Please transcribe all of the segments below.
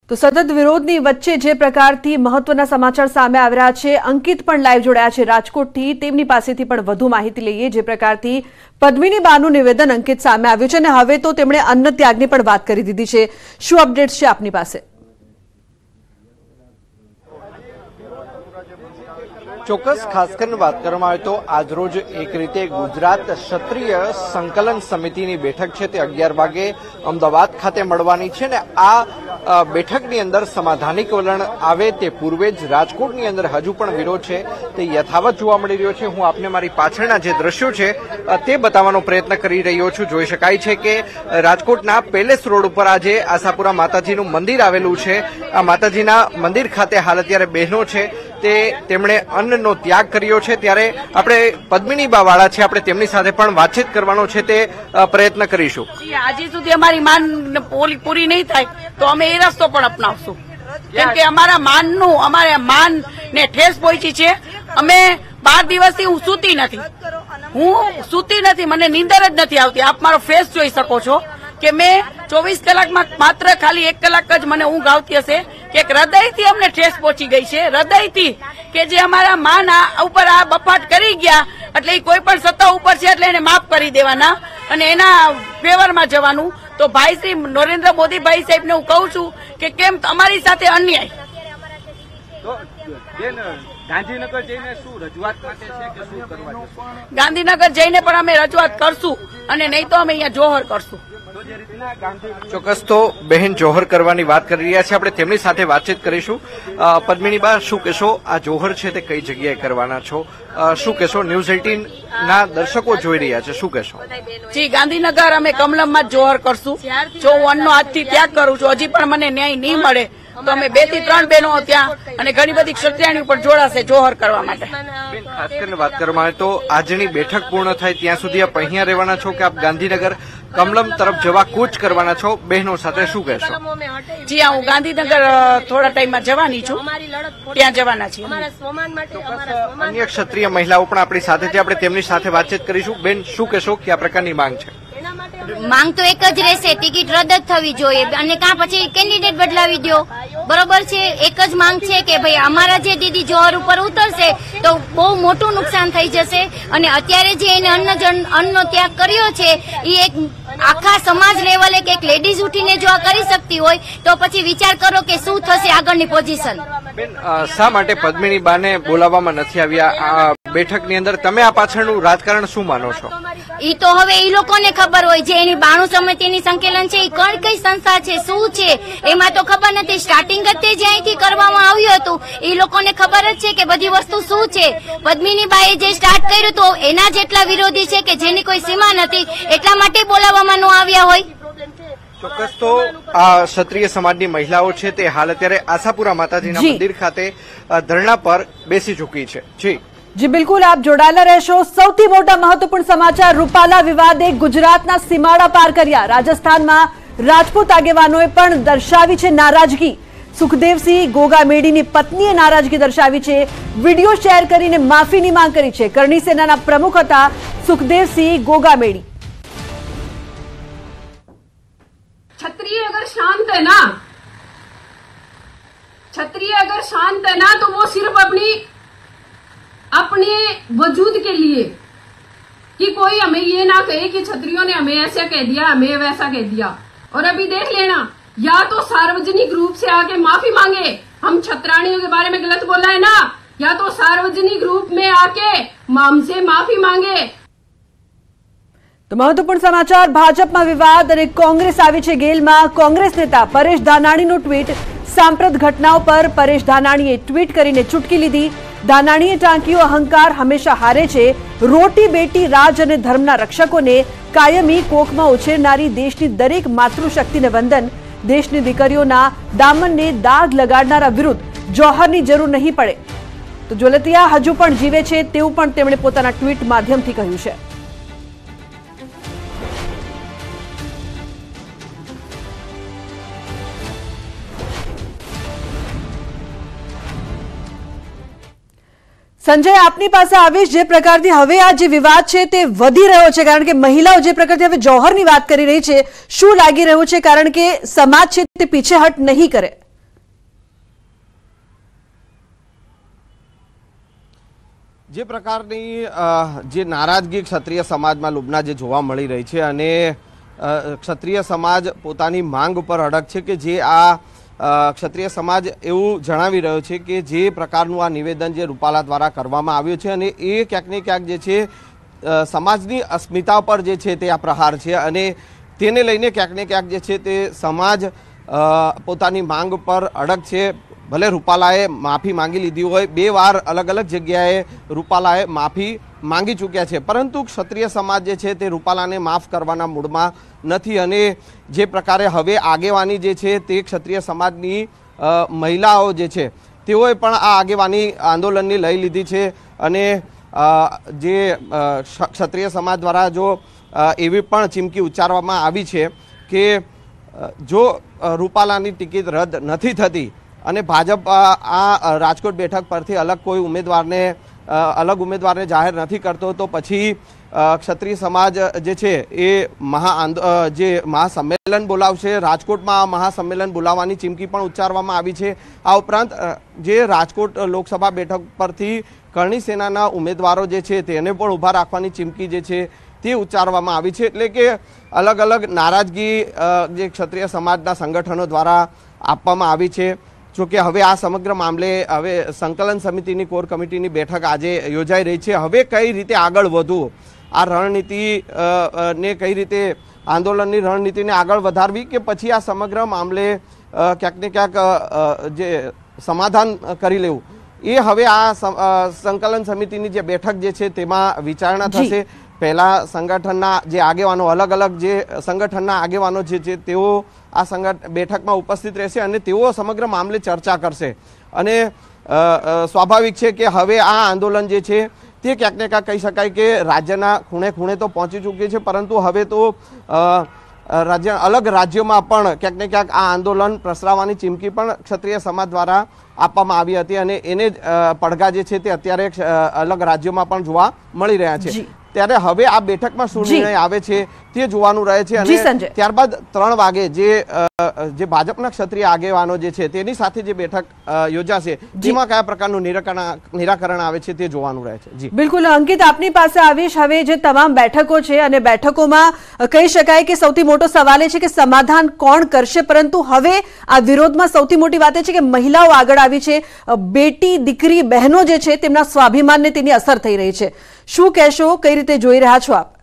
તો સતત વિરોધની વચ્ચે જે પ્રકારથી મહત્વના સમાચાર સામે આવી રહ્યા છે, અંકિત પણ લાઈવ જોડાયા છે રાજકોટથી, તેમની પાસેથી પણ વધુ માહિતી લઈએ। જે પ્રકારથી પદ્મિની બાનું નિવેદન અંકિત સામે આવ્યું છે અને હવે તો તેમણે અન્ન ત્યાગની પણ વાત કરી દીધી છે, શું અપડેટ્સ છે આપની પાસે? ચોક્કસ ખાસ કરીને વાત કરવામાં આવે તો આજરોજ એક રીતે ગુજરાત ક્ષત્રિય સંકલન સમિતિની બેઠક છે તે 11 વાગે અમદાવાદ ખાતે મળવાની છે ને આ બેઠકની અંદર સમાધાનિક વલણ આવે તે પૂર્વે જ રાજકોટની અંદર હજુ પણ વિરોધ છે તે યથાવત જોવા મળી રહ્યો છે। હું આપને મારી પાછળના જે દ્રશ્યો છે તે બતાવવાનો પ્રયત્ન કરી રહ્યો છું। જોઈ શકાય છે કે રાજકોટના પેલેસ રોડ ઉપર આજે આશાપુરા માતાજીનું મંદિર આવેલું છે। આ માતાજીના મંદિર ખાતે હાલ અત્યારે બહેનો છે તેમણે અન્નનો ત્યાગ કર્યો છે, ત્યારે આપણે પદ્મિની બા વાળા છે, આપણે તેમની સાથે પણ વાતચીત કરવાનો છે તે પ્રયત્ન કરીશું। આજે સુધી અમારી માંગ પૂરી નહીં થાય તો અમે એ રસ્તો પણ અપનાવશું, કેમ કે અમારા માન ને ઠેસ પહોંચી છે। અમે 12 દિવસથી હું સૂતી નથી, મને નીંદર જ નથી આવતી। આપ મારો ફેસ જોઈ શકો છો કે મેં 24 કલાકમાં માત્ર ખાલી 1 કલાક જ મને ઊંઘ આવતી હશે કે હૃદયથી અમને ઠેસ પહોંચી ગઈ છે, હૃદયથી, કે જે અમારા માન ઉપર આ બફાટ કરી ગયા એટલે કોઈ પણ સત્તા ઉપર છે એટલે એને માફ કરી દેવાના અને એના ફેવરમાં જવાનું। તો ભાઈ શ્રી નરેન્દ્ર મોદી ભાઈ સાહેબને હું કહું છું કે કેમ અમારી સાથે અન્યાય। ગાંધીનગર જઈને શું રજૂઆત માટે છે કે શું કરવા જશો? ગાંધીનગર જઈને પણ અમે રજૂઆત કરશું અને નહીં તો અમે અહીંયા જોહર કરશું। ચોક્કસ તો બહેન જોહર કરવાની વાત કરી રહ્યા છે, આપણે તેમની સાથે વાતચીત કરીશું। પદ્મિની બા, શું કહેશો, આ જોહર છે તે કઈ જગ્યાએ કરવાના છો, શું કહેશો? ન્યૂઝ 18 ના દર્શકો જોઈ રહ્યા છે, શું કહેશો? જી, ગાંધીનગર અમે કમલમમાં જ જોહર કરશું। જો હું અન્નનો આજથી ત્યાગ કરું છું, હજી પણ મને ન્યાય નહીં મળે તો અમે 2 થી 3 બહેનો ત્યાં અને ઘણી બધી ક્ષત્રિયાણી ઉપર જોડાશે જોહર કરવા માટે। ખાસ કરીને વાત કરવામાં આવે તો આજની બેઠક પૂર્ણ થાય ત્યાં સુધી આપ અહીંયા રહેવાના છો કે આપ ગાંધીનગર કમલમ તરફ જવા કૂચ કરવાના છો? બહેનો સાથે શું કહેશો? જી હા, હું ગાંધીનગર થોડા ટાઈમમાં જવાની છું, ત્યાં જવાના છીએ। અન્ય ક્ષત્રિય મહિલાઓ પણ આપણી સાથે છે, આપણે તેમની સાથે વાતચીત કરીશું। બેન, શું કહેશો, કયા પ્રકારની માંગ છે? માંગ તો એક જ રહેશે, ટિકિટ રદ જ થવી જોઈએ અને કાં પછી કેન્ડિડેટ બદલાવી દો, બરોબર છે। એક જ માંગ છે કે ભાઈ અમારા જે દીદી જોહર ઉપર ઉતરશે તો બહુ મોટું નુકસાન થઈ જશે અને અત્યારે જે એને અન્નનો ત્યાગ કર્યો છે એ એક આખા સમાજ લેવલે કે એક લેડીઝ ઉઠીને જો આ કરી શકતી હોય તો પછી વિચાર કરો કે શું થશે આગળની પોઝિશન। બેન, શા માટે પદ્મિની બાને બોલાવવામાં નથી આવ્યા આ બેઠકની અંદર? તમે આ પાછળનું રાજકારણ શું માનો છો? ઈ તો હવે ઈ લોકોને ખબર હોય, જે એની 92 સમિતિની સંકલન છે એ કઈ સંસ્થા છે, શું છે એમાં તો ખબર નથી। સ્ટાર્ટિંગ જ તે જ્યાંથી કરવામાં આવ્યું હતું એ લોકોને ખબર જ છે કે બધી વસ્તુ શું છે। પદ્મિની બાએ જે સ્ટાર્ટ કર્યું તો એના જેટલા વિરોધી છે કે જેની કોઈ સીમા નથી, એટલા માટે બોલાવવામાં ન આવ્યા હોય। ચોક્કસ તો આ ક્ષત્રિય સમાજની મહિલાઓ છે તે હાલ અત્યારે આશાપુરા માતાજીના મંદિર ખાતે ધરણા પર બેસી ચૂકી છે। જી બિલકુલ, આપ જોડાયેલા રહેશો। સૌથી મોટા મહત્વપૂર્ણ સમાચાર, રૂપાલા વિવાદે ગુજરાતના સીમાડા પાર કર્યા। રાજસ્થાનમાં રાજપૂત આગેવાનોએ પણ દર્શાવી છે નારાજગી। સુખદેવસિંહ ગોગામેડીની પત્નીએ નારાજગી દર્શાવી છે, વિડીયો શેર કરીને માફીની માંગ કરી છે। કરણી સેનાના પ્રમુખ હતા સુખદેવસિંહ ગોગામેડી। क्षत्रिय अगर शांत है ना तो वो सिर्फ अपने वजूद के लिए, कि कोई हमें ये ना कहे कि क्षत्रियों ने हमें ऐसा कह दिया, हमें वैसा कह दिया। और अभी देख लेना, या तो सार्वजनिक रूप से आके माफी मांगे, हम छत्राणियों के बारे में गलत बोला है ना, या तो सार्वजनिक रूप में आके हमसे माफी मांगे। तो महत्वपूर्ण समाचार, भाजपा विवाद और कांग्रेस आई है गेलમાં। कांग्रेस नेता परेश ધાનાણીનું ટ્વીટ, સાંપ્રત ઘટનાઓ પર પરેશ ધાનાણીએ ટ્વીટ કરીને ચૂટકી લીધી। ધાનાણીએ ટાંક્યો, અહંકાર હંમેશા હારે છે, રોટી બેટી રાજ અને ધર્મના રક્ષકોને કાયમી કોખમાં ઉછેરનારી દેશની દરેક માતૃશક્તિને વંદન। દેશની દીકરીઓના દામનને દાગ લગાડનારા વિરુદ્ધ જોહરની જરૂર નહીં પડે। તો જોલતિયા હજુ પણ જીવે છે તેવું પણ તેમણે પોતાના ટ્વીટ માધ્યમથી કહ્યું છે। સંજય, આપની પાસે આવીશ। જે પ્રકારથી હવે આ જે વિવાદ છે તે વધી રહ્યો છે, કારણ કે મહિલાઓ જે પ્રકારથી હવે જોહરની વાત કરી રહી છે, શું લાગી રહ્યું છે? કારણ કે સમાજ છે તે પીછેહટ નહીં કરે। જે પ્રકારની જે નારાજગી ક્ષત્રિય સમાજમાં લુબના જે જોવા મળી રહી છે અને ક્ષત્રિય સમાજ પોતાની માંગ ઉપર અડગ છે કે જે આ ક્ષત્રિય સમાજ એવું જણાવી રહ્યો છે કે જે પ્રકારનું આ નિવેદન જે રૂપાલા દ્વારા કરવામાં આવ્યું છે અને એ ક્યાંક ને ક્યાંક જે છે સમાજની અસ્મિતા પર જે છે તે આ પ્રહાર છે અને તેને લઈને ક્યાંક ને ક્યાંક જે છે તે સમાજ પોતાની માંગ પર અડગ છે. ભલે રૂપાલાએ માફી માંગી લીધી હોય, 2 વાર અલગ અલગ જગ્યાએ રૂપાલાએ માફી માંગી ચૂક્યા છે, પરંતુ ક્ષત્રિય સમાજ જે છે તે રૂપાલાને માફ કરવાના મૂડમાં નથી અને જે પ્રકારે હવે આગેવાની જે છે તે ક્ષત્રિય સમાજની મહિલાઓ જે છે તેઓએ પણ આ આગેવાની આંદોલનની લઈ લીધી છે અને જે ક્ષત્રિય સમાજ દ્વારા જો એવી પણ ચીમકી ઉચ્ચારવામાં આવી છે કે જો રૂપાલાની ટિકિટ રદ નથી થતી અને ભાજપ આ રાજકોટ બેઠક પરથી અલગ ઉમેદવારને જાહેર નથી કરતો તો પછી ક્ષત્રિય સમાજ જે છે એ મહાસંમેલન બોલાવશે. રાજકોટમાં મહાસંમેલન બોલાવવાની ચીમકી પણ ઉચ્ચારવામાં આવી છે. આ ઉપરાંત જે રાજકોટ લોકસભા બેઠક પરથી કરણી સેનાના ઉમેદવારો જે છે તેને પણ ઊભા રાખવાની ચીમકી જે છે તે ઉચ્ચારવામાં આવી છે. એટલે કે અલગ અલગ નારાજગી જે ક્ષત્રિય સમાજના સંગઠનો દ્વારા આપવામાં આવી છે. જોકે હવે આ સમગ્ર મામલે હવે સંકલન સમિતિની કોર કમિટીની બેઠક આજે યોજાઈ રહી છે. હવે કઈ રીતે આગળ વધવું, આ રણનીતિ ને કઈ રીતે આંદોલનની રણનીતિને આગળ વધારવી કે પછી આ સમગ્ર મામલે ક્યાંક ને ક્યાંક જે સમાધાન કરી લેવું, એ હવે આ સંકલન સમિતિની જે બેઠક જે છે તેમાં વિચારણા થશે. પહેલા સંગઠનના જે આગેવાનો અલગ અલગ જે સંગઠનના આગેવાનો જે છે તેઓ આ બેઠકમાં ઉપસ્થિત રહેશે અને તેઓ સમગ્ર મામલે ચર્ચા કરશે અને સ્વાભાવિક છે કે હવે આ આંદોલન જે છે તે ક્યાંક ને ક્યાંક કહી શકાય કે રાજ્યના ખૂણે ખૂણે તો પહોંચી ચૂક્યું છે, પરંતુ હવે તો અલગ રાજ્યોમાં પણ ક્યાંક ને ક્યાંક આ આંદોલન પ્રસરાવવાની ચીમકી પણ ક્ષત્રિય સમાજ દ્વારા આપવામાં આવી હતી અને એને જ પડઘા જે છે તે અત્યારે અલગ રાજ્યોમાં પણ જોવા મળી રહ્યા છે. ત્યારે હવે આ બેઠકમાં શું નિર્ણય આવે છે તે જોવાનું રહે છે અને ત્યારબાદ 3 વાગે જે ભાજપના ક્ષત્રિય આગેવાનો જે છે તેની સાથે જે બેઠક યોજાશે તેમાં કયા પ્રકારનું નિરાકરણ આવે છે તે જોવાનું રહે છે. જી બિલકુલ અંકિત, આપની પાસે આવીશ. હવે જે તમામ બેઠકો છે અને બેઠકોમાં કહી શકાય કે સૌથી મોટો સવાલ એ છે કે સમાધાન કોણ કરશે, પરંતુ હવે આ વિરોધમાં સૌથી મોટી વાત એ છે કે મહિલાઓ આગળ આવી છે. બેટી દીકરી બહેનો જે છે તેમના સ્વાભિમાનને તેની અસર થઈ રહી છે. શું કહેશો, કઈ રીતે જોઈ રહ્યા છો આપ?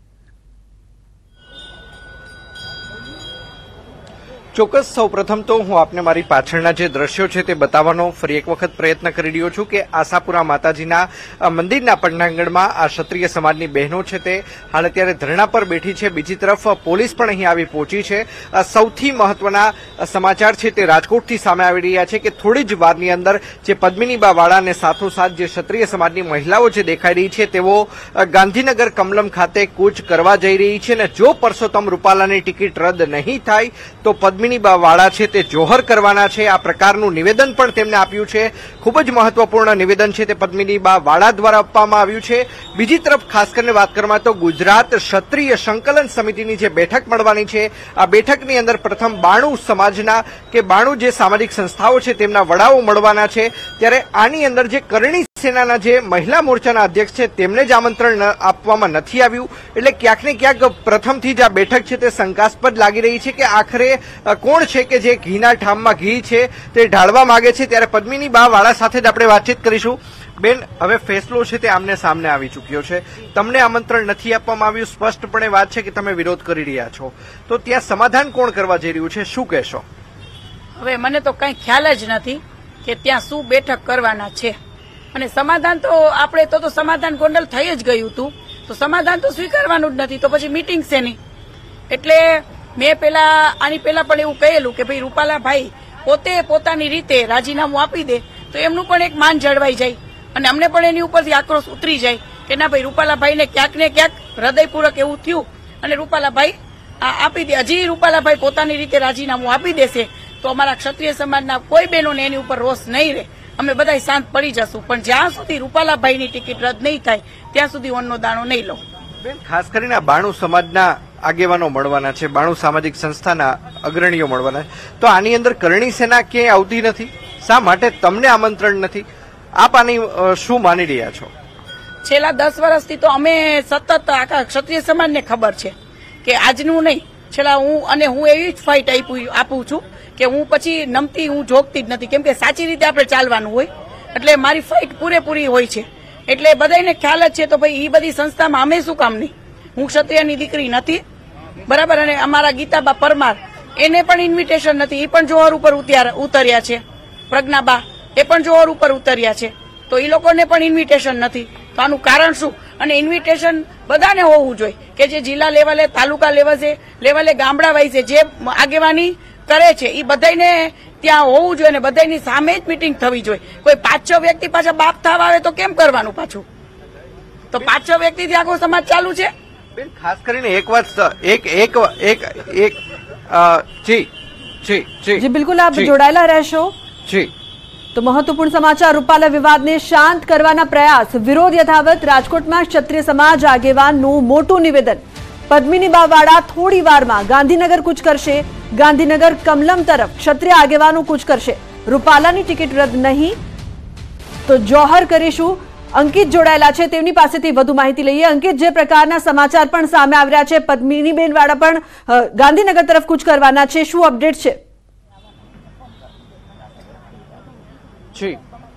ચોક્કસ, સૌપ્રથમ તો હું આપને મારી પાછળના જે દ્રશ્યો છે તે બતાવવાનો ફરી એક વખત પ્રયત્ન કરી રહ્યો છું કે આશાપુરા માતાજીના મંદિરના પટાંગણમાં આ ક્ષત્રિય સમાજની બહેનો છે તે હાલ અત્યારે ધરણા પર બેઠી છે. બીજી તરફ પોલીસ પણ અહીં આવી પહોંચી છે. સૌથી મહત્વના સમાચાર છે તે રાજકોટથી સામે આવી રહ્યા છે કે થોડી જ વારની અંદર જે પદ્મિનીબા વાળા અને સાથોસાથ જે ક્ષત્રિય સમાજની મહિલાઓ જે દેખાઈ રહી છે તેઓ ગાંધીનગર કમલમ ખાતે કૂચ કરવા જઈ રહી છે અને જો પરસોત્તમ રૂપાલાની ટિકિટ રદ નહીં થાય તો પદ્મિનીબા વાળા છે તે જોહર કરવાના છે. આ પ્રકારનું નિવેદન પણ તેમને આપ્યું છે. ખૂબ જ મહત્વપૂર્ણ નિવેદન છે તે પદ્મિનીબા વાળા દ્વારા આપવામાં આવ્યું છે. બીજી તરફ ખાસ કરીને વાત કરવામાં તો ગુજરાત ક્ષત્રિય સંકલન સમિતિની જે બેઠક મળવાની છે, આ બેઠકની અંદર પ્રથમ 92 સમાજના કે 92 જે સામાજિક સંસ્થાઓ છે તેમના વડાઓ મળવાના છે. ત્યારે આની અંદર જે કરણી સેનાના જે મહિલા મોરચાના અધ્યક્ષ છે તેમને જ આમંત્રણ આપવામાં નથી આવ્યું. એટલે ક્યાંક ને ક્યાંક પ્રથમથી જ આ બેઠક છે તે શંકાસ્પદ લાગી રહી છે કે આખરે કોણ છે કે જે ઘીના ઠામમાં ઘી છે તે ઢાળવા માંગે છે. ત્યારે પદ્મિનીબા વાળા સાથે જ આપણે વાતચીત કરીશું. બેન, હવે ફેસલો છે તે આમને સામને આવી ચૂક્યો છે, તમને આમંત્રણ નથી આપવામાં આવ્યું, સ્પષ્ટપણે વાત છે કે તમે વિરોધ કરી રહ્યા છો, તો ત્યાં સમાધાન કોણ કરવા જઈ રહ્યું છે, શું કહેશો? હવે મને તો કઈ ખ્યાલ જ નથી કે ત્યાં શું બેઠક કરવાના છે અને સમાધાન તો આપણે તો સમાધાન ગોંડલ થઈ જ ગયું હતું, તો સમાધાન તો સ્વીકારવાનું જ નથી, તો પછી મીટિંગ છે નહીં. એટલે મેં આની પહેલા પણ એવું કહેલું કે ભાઈ રૂપાલાભાઈ પોતે પોતાની રીતે રાજીનામું આપી દે તો એમનું પણ એક માન જળવાઈ જાય અને અમને પણ એની ઉપરથી આક્રોશ ઉતરી જાય કે ના ભાઈ રૂપાલાભાઈને ક્યાંક ને ક્યાંક હૃદયપૂર્વક એવું થયું અને રૂપાલાભાઈ આપી દે. હજી રૂપાલાભાઈ પોતાની રીતે રાજીનામું આપી દેશે તો અમારા ક્ષત્રિય સમાજના કોઈ બહેનોને એની ઉપર રોષ નહીં રહે, અમે બધા શાંત પડી જશું. પણ જ્યાં સુધી રૂપાલાભાઈની ટિકિટ રદ નહીં થાય ત્યાં સુધી ઓનનો દાણો નહીં લો. બેન, ખાસ કરીને 92 સમાજના આગેવાનો મળવાના છે, 92 સામાજિક સંસ્થાના અગ્રણીઓ મળવાના છે, તો આની અંદર કરણી સેના ક્યાંય આવતી નથી. શા માટે તમને આમંત્રણ નથી? આપ આની શું માની રહ્યા છો? છેલ્લા 10 વર્ષથી તો અમે સતત આખા ક્ષત્રિય સમાજને ખબર છે કે આજનું નહીં, છેલ્લા હું એવી જ ફાઇટ આપું છું કે હું પછી નમતી હું જોગતી જ નથી, કેમ કે સાચી રીતે આપણે ચાલવાનું હોય એટલે મારી ફાઇટ પૂરેપૂરી હોય છે. એટલે બધાને ખ્યાલ જ છે. તો ભાઈ એ બધી સંસ્થામાં અમે શું કામ નહીં? હું ક્ષત્રિયની દીકરી નથી, બરાબર. અને અમારા ગીતાબા પરમાર એને પણ ઇન્વિટેશન નથી, એ પણ જોહર ઉપર ઉતર્યા છે. પ્રજ્ઞાબા એ પણ જોહર ઉપર ઉતર્યા છે, તો એ લોકોને પણ ઇન્વિટેશન નથી. તો આનું કારણ શું? અને ઇન્વિટેશન બધાને હોવું જોઈએ કે જે જિલ્લા લેવલે, તાલુકા લેવલે, ગામડા વાઇઝે જે આગેવાની કરે છે એ બધાને ત્યાં હોવું જોઈએ અને બધાની સામે જ મીટિંગ થવી જોઈએ. કોઈ 5-6 વ્યક્તિ પાછા બાપ થવા આવે તો કેમ કરવાનું પાછું? તો 5-6 વ્યક્તિથી આખો સમાજ ચાલુ છે. બેન, ખાસ કરીને એક વાત જી બિલકુલ, આપ જોડાયેલા રહેશો. જી, તો મહત્વપૂર્ણ સમાચાર. રૂપાલા વિવાદને શાંત કરવાના પ્રયાસ, વિરોધ યથાવત. રાજકોટમાં ક્ષત્રિય સમાજ આગેવાનનું મોટું નિવેદન. પદ્મિની બાવાડા થોડી વારમાં ગાંધીનગર કૂચ કરશે. ગાંધીનગર કમલમ તરફ ક્ષત્રિય આગેવાનો કૂચ કરશે. રૂપાલાની ટિકિટ રદ નહીં તો જોહર કરીશું. અંકિત જોડાયેલા છે, તેમની પાસેથી વધુ માહિતી લઈએ. અંકિત, જે પ્રકારના સમાચાર પણ સામે આવી રહ્યા છે, પદ્મિનીબેન વાળા પણ ગાંધીનગર તરફ કૂચ કરવાના છે, શું અપડેટ છે? જી,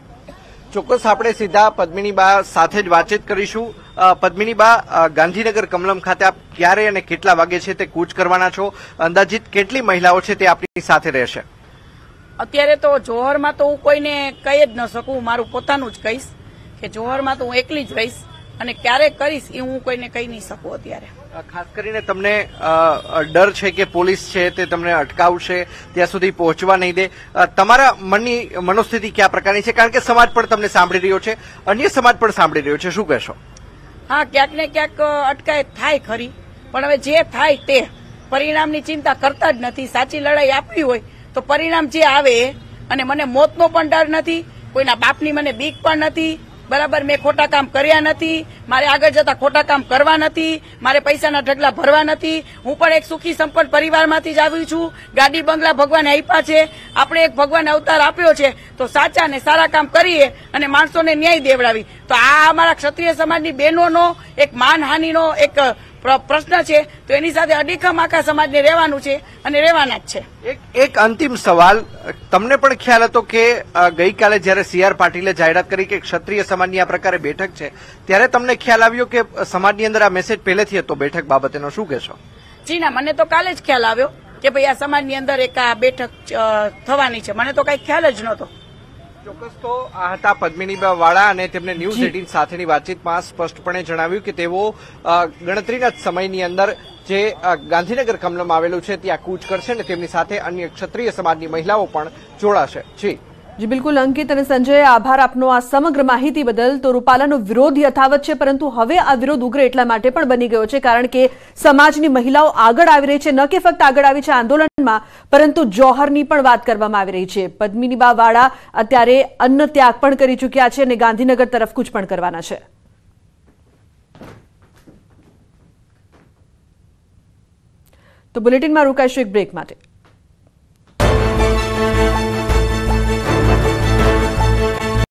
ચોક્કસ આપણે સીધા પદ્મિનીબા સાથે જ વાતચીત કરીશું. પદ્મિનીબા, ગાંધીનગર કમલમ ખાતે આપ ક્યારે અને કેટલા વાગે છે તે કૂચ કરવાના છો? અંદાજિત કેટલી મહિલાઓ છે તે આપની સાથે રહેશે? અત્યારે તો જોહરમાં તો હું કોઈને કહી જ ન શકું. મારું પોતાનું જ કહીશ કે જોહરમાં તો હું એકલી જ રહીશ અને ક્યારે કરીશ એ હું કોઈને કહી નહીં શકું અત્યારે. ખાસ કરીને તમને ડર છે કે પોલીસ છે તે તમને અટકાવશે, ત્યાં સુધી પહોંચવા નહીં દે? તમારા મનની મનોસ્થિતિ કયા પ્રકારની છે? કારણ કે સમાજ પણ તમને સાંભળી રહ્યો છે, અન્ય સમાજ પણ સાંભળી રહ્યો છે, શું કહેશો? હા, ક્યાંક ને ક્યાંક અટકાયત થાય ખરી, પણ હવે જે થાય તે પરિણામની ચિંતા કરતા જ નથી. સાચી લડાઈ આપવી હોય તો પરિણામ જે આવે, અને મને મોતનો પણ ડર નથી, કોઈના બાપની મને બીક પણ નથી, બરાબર. મેં ખોટા કામ કર્યા નથી, મારે આગળ જતા ખોટા કામ કરવા નથી, મારે પૈસાના ઢગલા ભરવા નથી. હું પણ એક સુખી સંપન્ન પરિવારમાંથી જ આવી છું. ગાડી બંગલા ભગવાને આપ્યા છે, આપણે એક ભગવાન અવતાર આપ્યો છે, તો સાચા ને સારા કામ કરીએ અને માણસોને ન્યાય દેવડાવી. તો આ અમારા ક્ષત્રિય સમાજની બહેનોનો એક માનહાનિનો એક પ્રશ્ન છે, તો એની સાથે અડીખમ આખા સમાજને રહેવાનું છે અને રહેવાના જ છે. એક અંતિમ સવાલ, તમને પણ ખ્યાલ હતો કે ગઈકાલે જયારે CR પાટીલે જાહેરાત કરી કે ક્ષત્રિય સમાજની આ પ્રકારે બેઠક છે, ત્યારે તમને ખ્યાલ આવ્યો કે સમાજની અંદર આ મેસેજ પહેલેથી હતો બેઠક બાબતેનો? શું કહેશો? જી ના, મને તો કાલે જ ખ્યાલ આવ્યો કે ભાઈ આ સમાજની અંદર એક આ બેઠક થવાની છે. મને તો કઈ ખ્યાલ જ નહોતો. ચોક્કસ. તો આ હતા પદ્મિનીબા વાળા અને તેમને ન્યૂઝ 18 સાથેની વાતચીતમાં સ્પષ્ટપણે જણાવ્યું કે તેઓ ગણતરીના જ સમયની અંદર જે ગાંધીનગર કમલમ આવેલું છે ત્યાં કૂચ કરશે અને તેમની સાથે અન્ય ક્ષત્રિય સમાજની મહિલાઓ પણ જોડાશે. જી બિલકુલ અંકિત અને સંજય, આભાર આપનો આ સમગ્ર માહિતી બદલ. તો રૂપાલાનો વિરોધ યથાવત છે, પરંતુ હવે આ વિરોધ ઉગ્ર એટલા માટે પણ બની ગયો છે કારણ કે સમાજની મહિલાઓ આગળ આવી રહી છે. ન કે ફક્ત આગળ આવી છે આંદોલનમાં, પરંતુ જોહરની પણ વાત કરવામાં આવી રહી છે. પદ્મિનીબા વાળા અત્યારે અન્ન ત્યાગ પણ કરી ચૂક્યા છે અને ગાંધીનગર તરફ કૂચ પણ કરવાના છે. તો બુલેટિનમાં રોકાઈશું એક બ્રેક માટે.